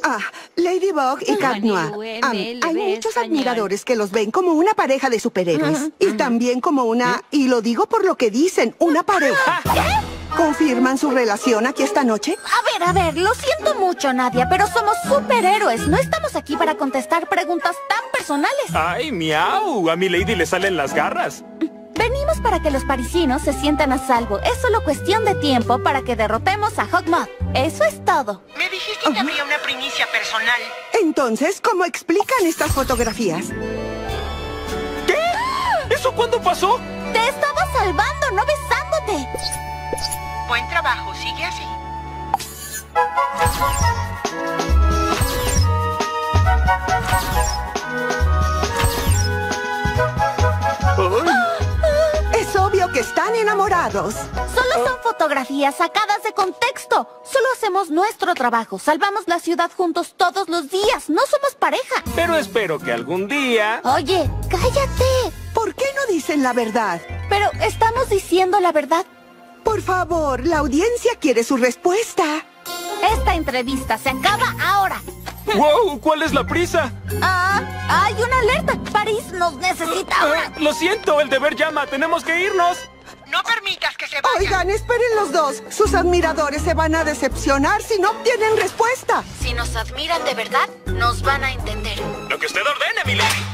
Ladybug y Cat Noir. Hay muchos admiradores que los ven como una pareja de superhéroes. Y también como una, y lo digo por lo que dicen, una pareja. ¿Confirman su relación aquí esta noche? A ver, lo siento mucho, Nadia, pero somos superhéroes. No estamos aquí para contestar preguntas tan personales. ¡Ay, miau! A mi Lady le salen las garras. Venimos para que los parisinos se sientan a salvo. Es solo cuestión de tiempo para que derrotemos a Hogmod. Eso es todo. Me dijiste que había una primicia personal. Entonces, ¿cómo explican estas fotografías? ¿Qué? ¿Eso cuándo pasó? Te estaba salvando, no besándote. Buen trabajo, sigue así. Es obvio que están enamorados. Solo son fotografías sacadas de contexto. Solo hacemos nuestro trabajo. Salvamos la ciudad juntos todos los días. No somos pareja. Pero espero que algún día... Oye, cállate. ¿Por qué no dicen la verdad? Pero estamos diciendo la verdad. Por favor, la audiencia quiere su respuesta. Esta entrevista se acaba ahora. ¡Wow! ¿Cuál es la prisa? Hay una alerta. París nos necesita ahora. Lo siento, el deber llama. Tenemos que irnos. No permitas que se vayan. Oigan, esperen los dos. Sus admiradores se van a decepcionar si no obtienen respuesta. Si nos admiran de verdad, nos van a entender. Lo que usted ordene, mi Lady.